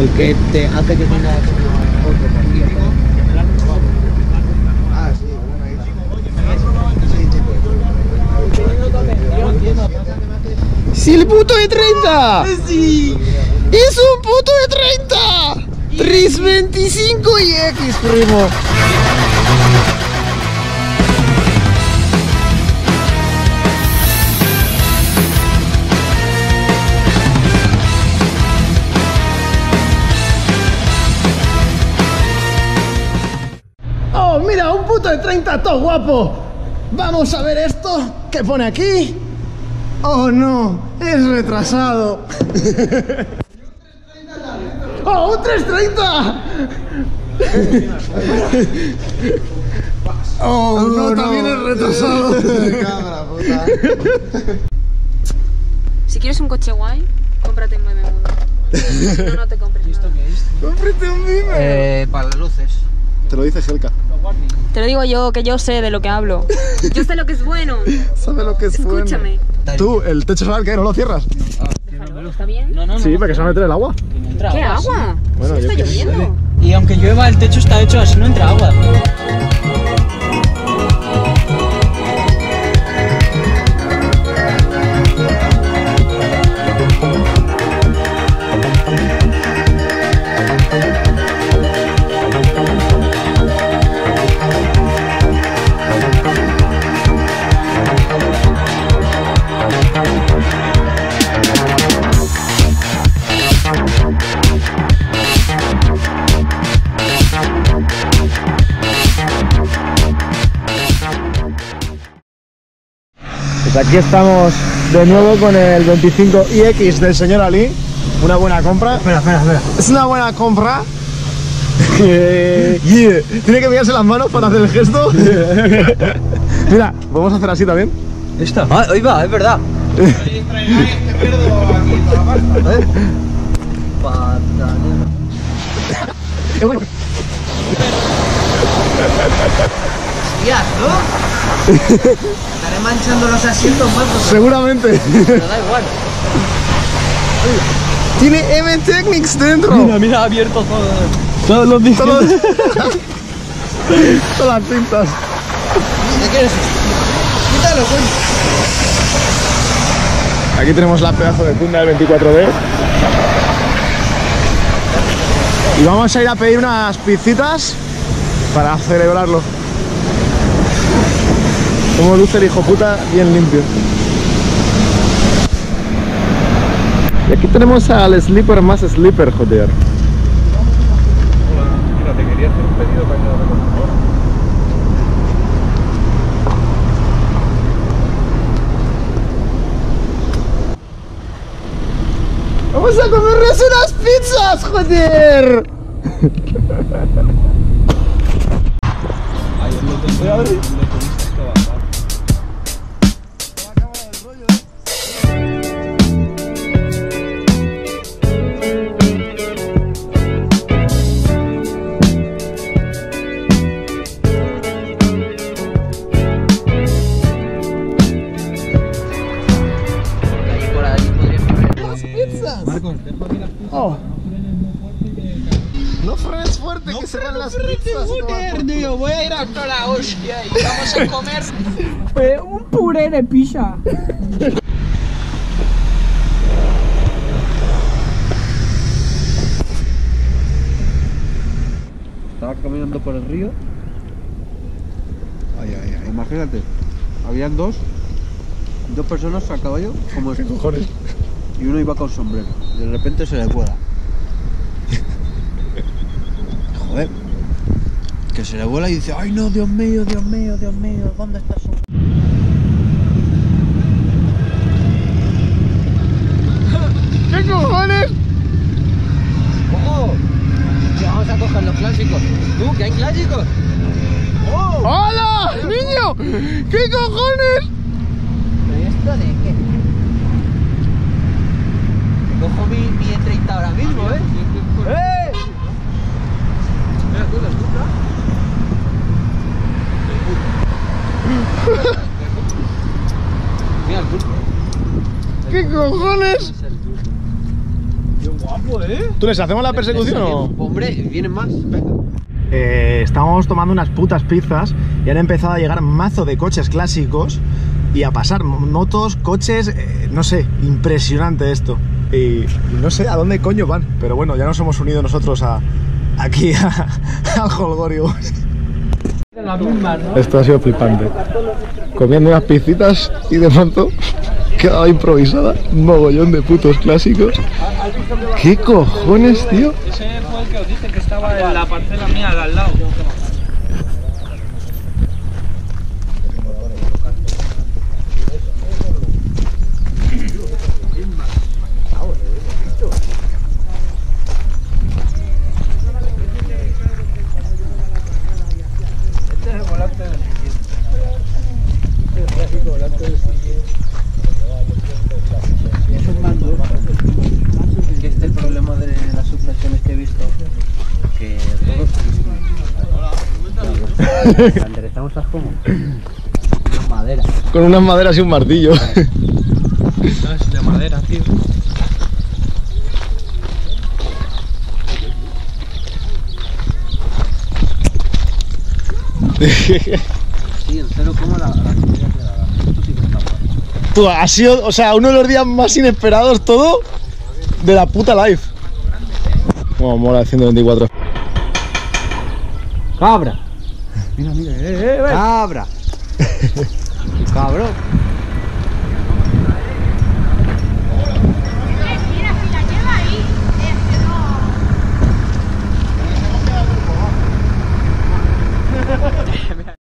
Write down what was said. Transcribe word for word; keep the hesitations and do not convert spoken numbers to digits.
El que te hace que tenga otro partido. Ah, sí, bueno, ahí sí. ¡Sí, el puto de treinta! ¡Sí! ¡Es un puto de treinta! tres veinticinco y X, primo. ¡Oh, mira! ¡Un puto de treinta, todo guapo! Vamos a ver esto. ¿Qué pone aquí? ¡Oh, no! ¡Es retrasado! ¡Oh, un tres treinta! ¡Oh, no, no, también es retrasado! Cabra, puta. Si quieres un coche guay, cómprate un B M W. Si no, no te compres nada. ¡Cómprate un B M W! Eh, para las luces. Te lo dice Helka. Te lo digo yo, que yo sé de lo que hablo. Yo sé lo que es bueno. Sabe lo que es Escúchame. bueno. Tú, el techo solar, ¿qué? ¿No lo cierras? Déjalo, ¿está bien? No, no, no. Sí, para que se va a meter el agua. ¿Qué agua? Bueno, ¿Sí yo está qué sé. lloviendo? Y aunque llueva, el techo está hecho así, no entra agua. Pues aquí estamos de nuevo con el veinticinco i equis del señor Ali. Una buena compra. Espera, espera, espera. Es una buena compra. Yeah. Tiene que mirarse las manos para hacer el gesto. Mira, vamos a hacer así también. ¿Esta? Ah, ahí va, es verdad. Hostias, ¿no? Estaré manchando los asientos más. Seguramente. Pero da igual. Tiene M Technics dentro. Mira, mira, abierto todo. Todos los discos. Todos- Todas las cintas. ¿De qué eres esto? Quítalo, coño. Aquí tenemos la pedazo de funda del veinticuatro D. Y vamos a ir a pedir unas pizzitas para celebrarlo. Como luce el hijo puta, bien limpio. Y aquí tenemos al sleeper más sleeper, joder. Mira, te quería hacer un pedido para ir a recoger ahora. ¡Vamos a comernos unas pizzas, joder! Voy a abrir. Ahí por ahí podríamos ver. ¡Las pizzas! Marcos, dejo aquí las pizzas. Oh. No frenes fuerte, que se van las pizzas. Joder, tío, voy a ir a toda la hostia y vamos a comer. Un puré de pizza. Estaba caminando por el río. Ay, ay, ay. Imagínate, habían dos, dos personas a caballo, como ¿Qué cojones? y uno iba con sombrero. De repente se le vuela. Joder. Que se le vuela y dice, ay no, Dios mío, Dios mío, Dios mío, ¿dónde está su...? ¿Qué cojones? ¡Ojo! Que vamos a coger los clásicos. ¿Tú, que hay clásicos? ¡Oh! ¡Hola, niño! ¿Qué cojones? ¿Pero esto de qué? Que cojo mi, mi E treinta ahora mismo, ¿eh? ¡Eh! Mira tú, ¿les gusta? Mira el pulpo. ¿Qué cojones? Qué guapo, ¿eh? ¿Tú les hacemos la persecución o...? Hombre, vienen más. Eh, estábamos tomando unas putas pizzas y han empezado a llegar mazo de coches clásicos y a pasar motos, coches, eh, no sé, impresionante esto. Y, y no sé a dónde coño van, pero bueno, ya nos hemos unido nosotros a, aquí a, al Holgorio. La misma, ¿no? Esto ha sido flipante. Comiendo unas pizzitas y de pronto quedaba improvisada un mogollón de putos clásicos. ¿Qué cojones, tío? Ese fue el que os dije que estaba en la parcela mía de al lado. Este es el volante del siguiente. Este es el clásico volante del siguiente. Es un mando. Que este es el problema de las suspensiones que he visto. Que todos. La enderezamos a como. Una madera. Con unas maderas y un martillo. No, es de madera, tío. Sí, en cero como la, la subida de la. Esto sí que está guay. Tú, ha sido, o sea, uno de los días más inesperados todo de la puta life. Como mola el ciento veinticuatro. Cabra. Mira, mira, eh, eh, eh. Cabra. Cabrón.